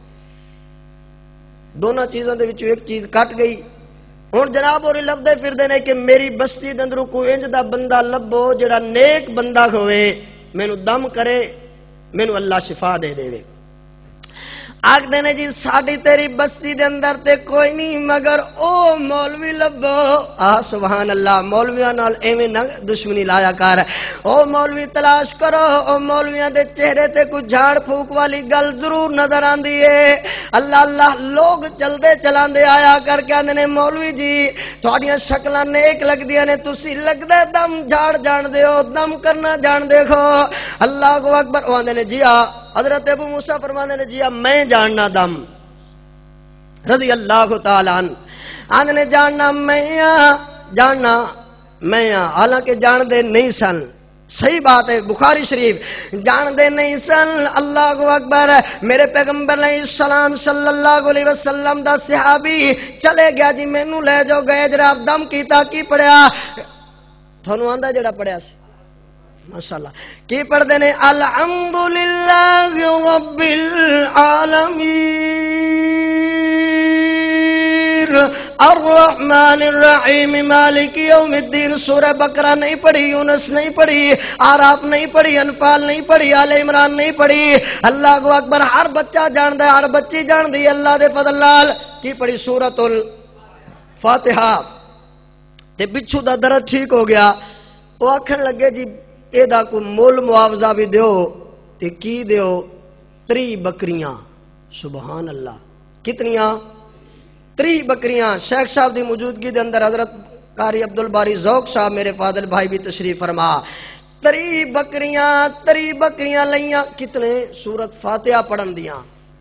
دونوں چیزوں دے وچوں ایک چیز کٹ گئی. ہن جناب اور لبدے پھردے نے کہ میری بستی دے اندروں کوئی انج دا بندہ لبو جڑا نیک بندہ ہوئے مینوں دم کرے مینوں اللہ شفا دے دے. آگ دینے جی ساڑی تیری بستی دے اندر تے کوئی نہیں مگر او مولوی لبو. آہ سبحان اللہ مولویاں نال ایویں نہ دشمنی لایا کر. او مولوی تلاش کرو او مولویاں دے چہرے تے کوئی جھاڑ پھوک والی گل ضرور نظر آندی ہے. اللہ اللہ لوگ چل دے چلان دے آیا کر کے آندے نے مولوی جی تھوڑیاں شکلاں نیک لگ دیا نے تسی لگ دے دم جھاڑ جان دے ہو دم کرنا جان دیکھو. اللہ کو اکبر آندے نے جی آ حضرت ابو موسیٰ فرمانے نے جی میں جاننا دم رضی اللہ تعالیٰ عنہ آنے نے جاننا میں جاننا میں حالانکہ جان دے نہیں سن. صحیح بات ہے بخاری شریف جان دے نہیں سن. اللہ اکبر. میرے پیغمبر علیہ السلام صلی اللہ علیہ وسلم دا صحابی چلے گیا جی مینوں لے جو گئے جناب دم کیتا کی پڑھیا تھانوں آندا جڑا پڑھیا سی ماشاءاللہ کی پڑھ دینے الحمدللہ رب العالمین الرحمن الرحیم مالک یوم الدین. سورہ بقرہ نہیں پڑھی یونس نہیں پڑھی آراف نہیں پڑھی انفال نہیں پڑھی آل عمران نہیں پڑھی. اللہ کو اکبر. ہر بچہ جان دے ہر بچی جان دی اللہ دے فضل لال کی پڑھی سورۃ الفاتحہ تے بچھو دا درد ٹھیک ہو گیا. وہ آکھن لگے جی اے دا کو مول معاوضہ بھی دیو تے کی دیو تری بکریاں. سبحان اللہ کتنیاں تری بکریاں. شیخ صاحب دی موجودگی دے اندر حضرت قاری عبدالباری ذوق صاحب میرے فاضل بھائی بھی تشریف فرما. تری بکریاں تری بکریاں لیاں کتنے سورت فاتحہ پڑھن دیاں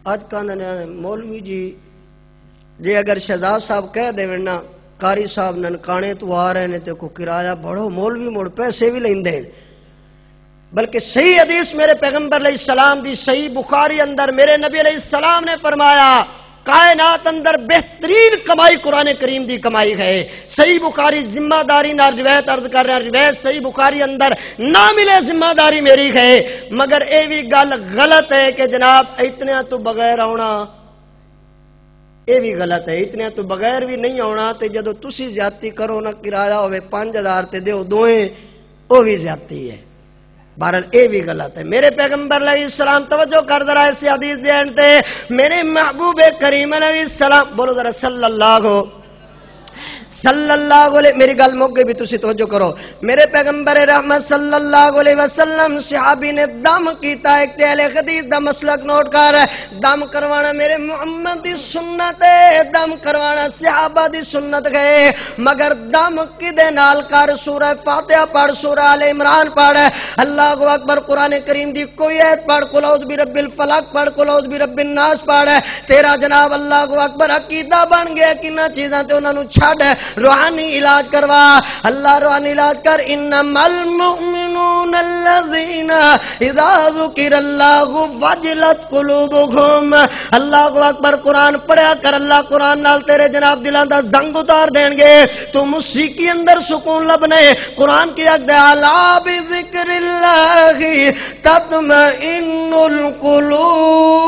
اج کہندے مولوی جی جے اگر شہزاد صاحب کہہ دے نا قاری صاحب ننکانے تو آ رہے نے تے کو کرایہ بڑھو مولوی مڑ پیسے بھی لیندے، بلکہ صحیح حدیث میرے پیغمبر علیہ السلام دی صحیح بخاری اندر میرے نبی علیہ السلام نے فرمایا کائنات اندر بہترین کمائی قرآن کریم دی کمائی ہے۔ صحیح بخاری ذمہ داری نہ روایت عرض کر رہے ہیں، روایت صحیح بخاری اندر نہ ملے ذمہ داری میری ہے، مگر اے بھی گل غلط ہے کہ جناب اتنے تو بغیر آنا، اے بھی غلط ہے، اتنے تو بغیر بھی نہیں آنا، تے جدو تسی زیادتی کرو نہ کرایہ ہوئے پانچ ہزار تے دیو دوئیں وہ بھی زیادتی ہے۔ بہرحال اے بھی غلط ہے۔ میرے پیغمبر علیہ السلام توجہ کر ذرا اس حدیث دین تے، میرے محبوب کریم علیہ السلام بولو ذرا صلی اللہ صلی اللہ علیہ، میری گل مک گئی بھی تسی توجہ کرو، میرے پیغمبر رحمت صلی اللہ علیہ وسلم صحابی نے دم کیتا، ایک تے اہل حدیث دا مسلک نوٹ کر، دم کروانا میرے محمد دی سنت ہے، دم کروانا صحابہ دی سنت گئے، مگر دم کدے نال کر سورہ فاتحہ پڑھ، سورہ آل عمران پڑھ، اللہ اکبر، قرآن کریم دی کوئی ایت پڑھ، قل اعوذ برب الفلق پڑھ، قل اعوذ برب الناس پڑھ، تیرا جناب اللہ اکبر عقیدہ بن گیا، کنہ چیزاں تے انہاں نو چھڈ روحانی علاج کروا، اللہ روحانی علاج کر، انما المؤمنون الذین اذا ذکر اللہ وجلت قلوبهم، اللہ اکبر، قرآن پڑھیا کر، اللہ قرآن نال تیرے جناب دلاں دا زنگ اتار دین گے، تو موسیقی اندر سکون لبنے، قرآن کی حق دے الا بذکر اللہ تطمئن القلوب،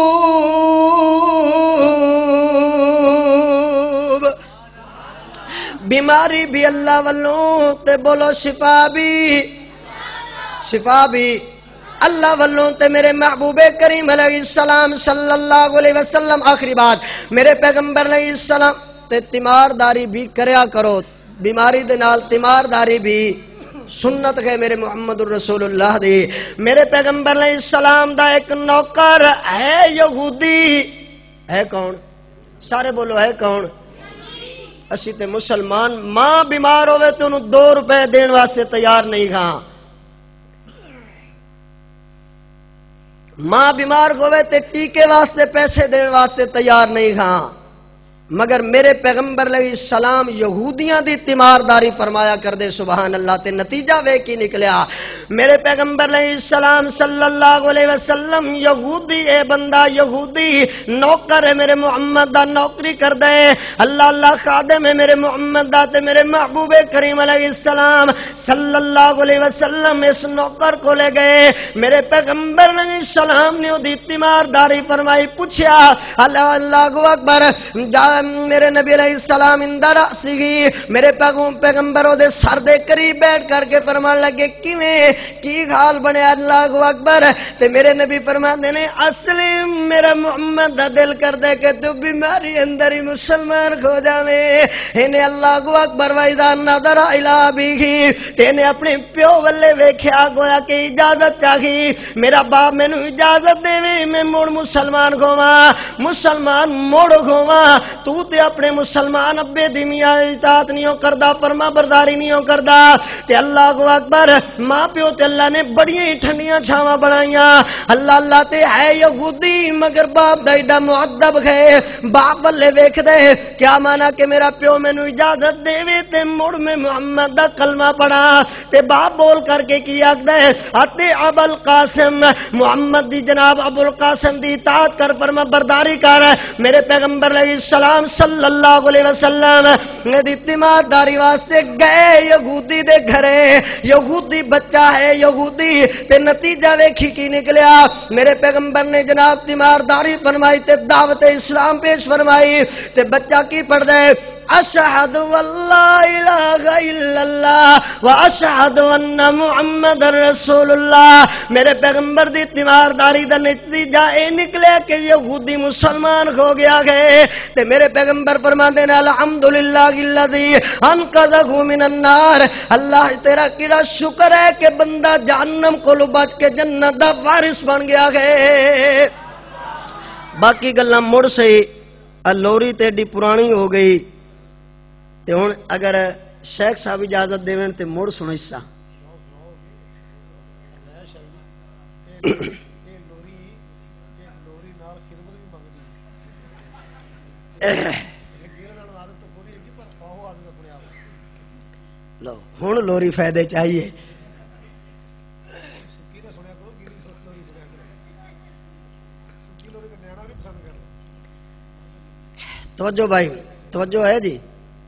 بیماری بھی اللہ والوں تے بولو شفا بھی، شفا بھی اللہ والوں تے میرے محبوب کریم علیہ السلام صلی اللہ علیہ وسلم۔ آخری بات، میرے پیغمبر علیہ السلام تے تیمارداری بھی کریا کرو، بیماری دے نال تیمارداری بھی سنت ہے میرے محمد الرسول اللہ دی۔ میرے پیغمبر علیہ السلام دا ایک نوکر ہے یہودی، ہے کون؟ سارے بولو ہے کون؟ اسی تے مسلمان، ماں بیمار ہوئے تو انہوں دو روپے دین واسطے تیار نہیں کھاں، ماں بیمار ہوئے تے ٹیکے واسطے پیسے دین واسطے تیار نہیں کھاں، مگر میرے پیغمبر علیہ السلام یہودیاں دی تیمارداری فرمایا کر دے، سبحان اللہ، تے نتیجہ وے کی نکلیا، میرے پیغمبر علیہ السلام صلی اللہ علیہ وسلم یہودی، اے بندہ یہودی نوکر ہے میرے محمد دا، نوکری کر دے، اللہ اللہ خادم ہے میرے محمد دا، تے میرے محبوب کریم علیہ السلام صلی اللہ علیہ وسلم اس نوکر کو لے گئے، میرے پیغمبر علیہ السلام نے دی تیمارداری فرمائی، پوچھیا اللہ اللہ اکبر، جا میرے نبی علیہ السلام اندر سی، میرے پیغمبر دے سر دے قریب بیٹھ کر کے فرمان لگے کیویں کی حال بنے، اللہ اکبر، تے میرے نبی فرماندے نے اصلی میرا محمد دا دل کر دے کہ تو بیماری اندر ہی مسلمان کھو جاویں، انہیں اللہ اکبر وَإِذَا نَظَرَ إِلَىٰ أَبِيهِ، تے انہیں اپنے پیو والے ویکھیا گویا کہ اجازت چاہی، میرا باپ میں نو اجازت دے وے میں مڑ مسلمان کھواں، مسلمان مڑ کھواں، تو تے اپنے مسلمان ابے دی میاں اطاعت نہیں کردا، فرما برداری نہیں کردا، تے اللہ اکبر، ماں پیو تے اللہ نے بڑی ٹھنڈیاں چھاواں بنائیاں، اللہ اللہ تے ہے یہودی مگر باپ دا ایڈا مؤدب ہے، باپ والے ویکھ دے، کیا مانا کہ میرا پیو مینوں اجازت دے وے تے مڑ میں محمد دا کلمہ پڑھا، تے باپ بول کر کے کی آکھدا ہے اتے ابو القاسم، محمد دی جناب ابو القاسم دی اطاعت کر، فرما برداری کر، میرے پیغمبر علیہ السلام صلی اللہ علیہ وسلم دی تیمارداری واسطے گئے یہودی دے گھرے، یہودی بچہ ہے یہودی، تے نتیجہ ویکھی کی نکلیا، میرے پیغمبر نے جناب تیمارداری فرمائی تے دعوت اسلام پیش فرمائی، تے بچہ کی پڑھ دے اشہد واللہ الہ الا اللہ و اشہد ان محمد رسول اللہ، میرے پیغمبر دی تیمارداری دا نتیجہ اے نکلے کہ یہودی مسلمان ہو گیا گئے، تے میرے پیغمبر فرماندے نے الحمدللہ الذی انقذہ من النار، اللہ تیرا کیڑا شکر ہے کہ بندہ جہنم کو بچ کے جنت دا وارث بن گیا گئے۔ باقی گلاں مڑ سے لوری تے ڈی پرانی ہو گئی، تے ہن اگر شیخ صاحب اجازت دیویں تے موڑ سنو حصہ۔ لو ہن لوری فائدے چاہیے توجہ بھائی توجہ ہے جی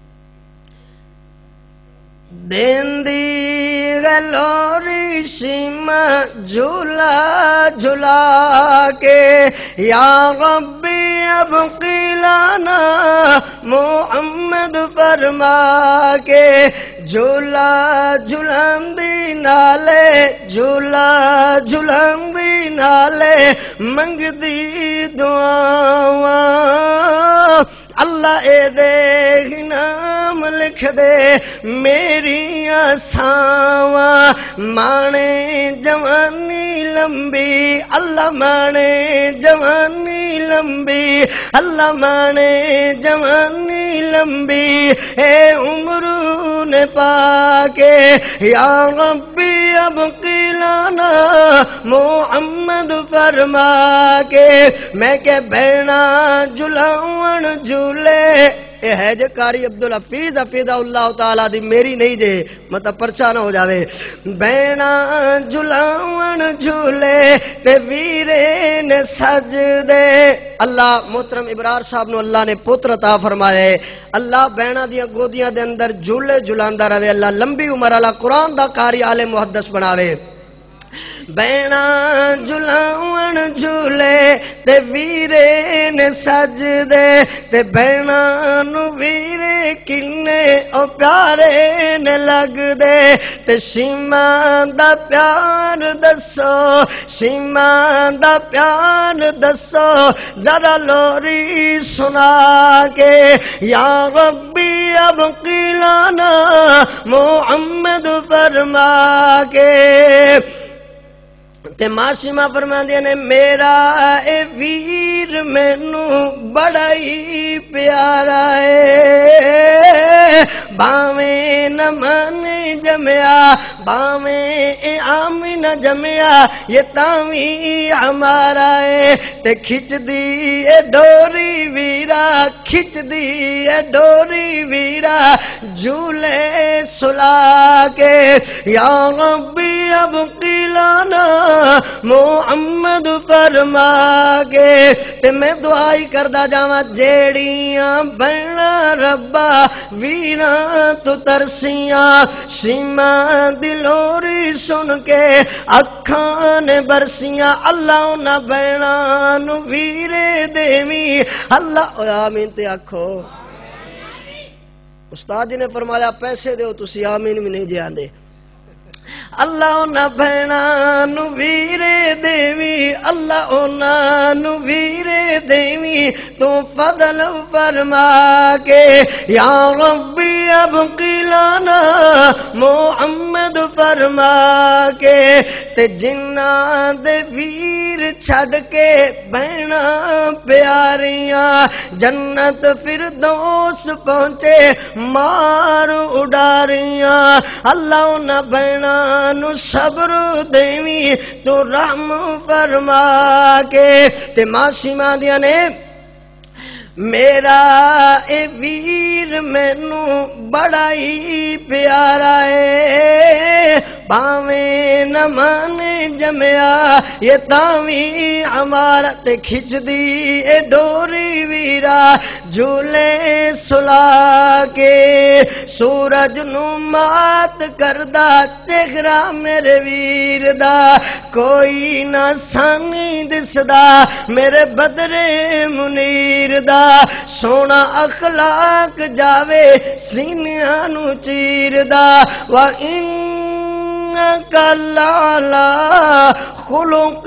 دین دی گلوری شیما جھولا جھولا کے یا ربی اب قیلانا محمد فرما کے جھولا جھلاندی نالے جھولا جھلاندی نالے منگ دی دعاواں اللہ اے دے نام لکھ دے میری آساواں مانے جوانی لمبی اللہ مانے جوانی لمبی اللہ مانے جوانی لمبی اے عمروں نے پاکے یا ربی اب قیلانا محمد فرما کے میں کہ بہنا جلاون جھولے اے ہے جے کاری عبدالحفیظ حفیظہ اللہ تعالیٰ دی میری نہیں جے مطلب پرچا نہ ہو جاوے بہنا جلاون جھولے تے ویرے نے سج دے اللہ محترم ابرار صاحب نو اللہ نے پتر عطا فرمائے اللہ بہنا دیاں گودیاں دے اندر جھولے جھلاندہ روے اللہ لمبی عمر اللہ قرآن دا قاری عالم محدث بناوے بہنا جلاون جھولے تے ویرے نے سج دے تے بہنا نو ویرے کنے او پیارے نے لگ دے تے شیما دا پیار دسو شیما دا پیار دسو ذرا لوری سنا کے یا ربی اب قیلانا محمد فرما کے تے معصومہ فرماندیاں نے میرا اے ویر مینوں بڑا ہی پیارا ہے باویں نہ مانے جمیا باویں اے آمی نہ جمیا یہ تاویں ہمارا ہے تے کھچ دی اے ڈوری ویرا کھچ دی اے ڈوری ویرا جھولے سلا کے یا ربی اب قیلانا محمد فرما کے تے میں دعائی کردہ جاواں جیڑیاں بہنا ربا ویراں تو ترسیاں شیما دلوری سن کے اکھاں نے برسیاں اللہ نہ بہنا نو ویرے دیوی اللہ آمین تے آکھو استاد جی نے فرمایا پیسے دیو تسی آمین بھی نہیں جان دے اللہ اونا بہنا نو ویرے دیوی اللہ اونا نو ویرے دیوی تو فضل فرما کے یا ربی اب قیلانا محمد فرما کے تے جنہ دے ویر چھڑ کے بہنا پیاریاں جنت فردوس پہنچے مار اڈاریاں اللہ اونا بہنا نو صبر دیوی تو رحم فرما کے تے معصومہ دیاں نے میرا اے ویر مینوں بڑا ہی پیارا ہے باویں نہ مانے جمیا یہ تاویں ہمارا تے کھچ دی اے ڈوری ویرا جھولے سلا کے سورج نو مات کردہ چہرہ میرے ویر دا کوئی نہ سانی دسدا میرے بدرے منیر دا سونا اخلاق جاوے سینیاں نو چیر دا وَإِنَّكَ لَعَلَىٰ خُلُقٍ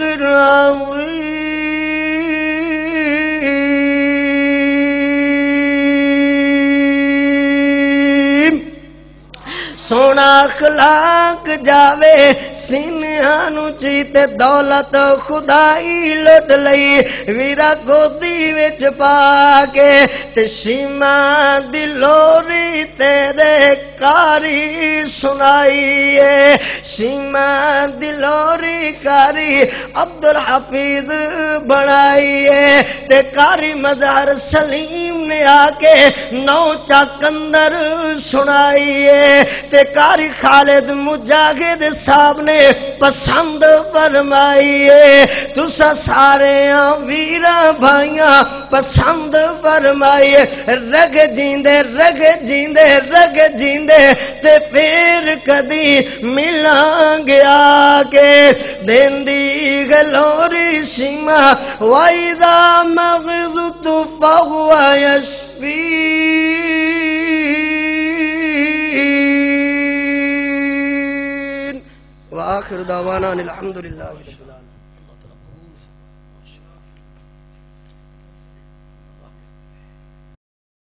عَظِيمٍ سونا اخلاق جاوے سینے دنیا نو چیتے دولت خدائی لٹ لئی ویرا گودی وچ پا کے تے شیما دی لوری تیرے کاری سنائیے شیما دی لوری کاری عبدالحفیظ بنائیے تے کاری مظہر سلیم نے آ کے نو چاکندر سنائیے تے کاری خالد مجاہد صاحب نے پسند فرمائیے تسا سارے ویرا بھائیاں پسند فرمائیے رگ جیندے رگ جیندے رگ جیندے تے پھر کدی ملان گیا کے دیندی گلوری شیما وَإِذَا مَغْزُتُ فَهُوَ يَشْفِينَ وآخر دعوانا الحمدللہ